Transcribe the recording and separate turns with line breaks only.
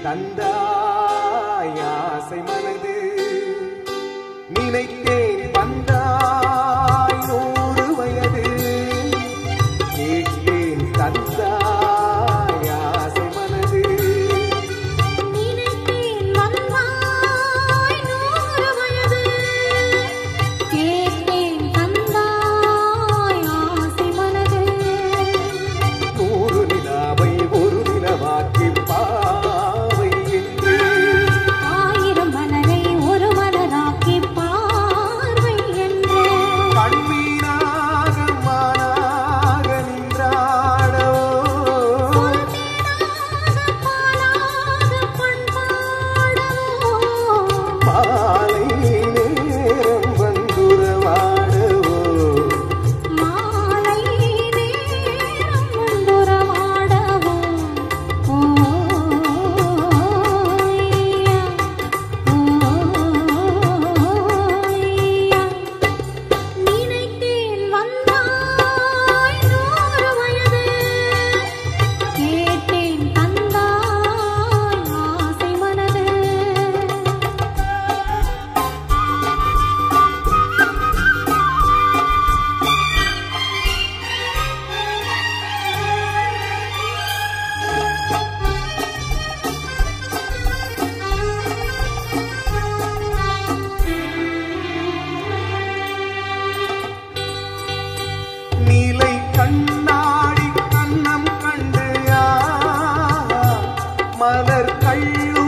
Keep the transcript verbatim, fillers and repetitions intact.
தந்தாய் ஆசை மனது நினைத்தேன் வந்தாய் நூறு வயது கேட்டேன் தந்தாய் ஆசை மனது
நினைத்தேன் வந்தாய் நூறு வயது கேட்டேன் தந்தாய் ஆசை மனது
நூறு நிலாவை ஒரு நிலவாக்கி பாவை என்று
ஆயிரம் மலரை ஒரு மலராக்கி பார்வை என்று
கண்மீனாக மானாக நின்றாடோ
பாலாக பண்பாடவோ
மாலை நேரம் வந்துறவாடவோ
மாலை நேரம் வந்துறவாடவோ ஓய்யா ஓய்யா நினைத்தேன் வந்தாய் நூறு வயது கேட்டேன் தந்தாய் ஆசை மனது
நீலை கண்ணாடி கண்ணம் கண்டு மலர் கள்ள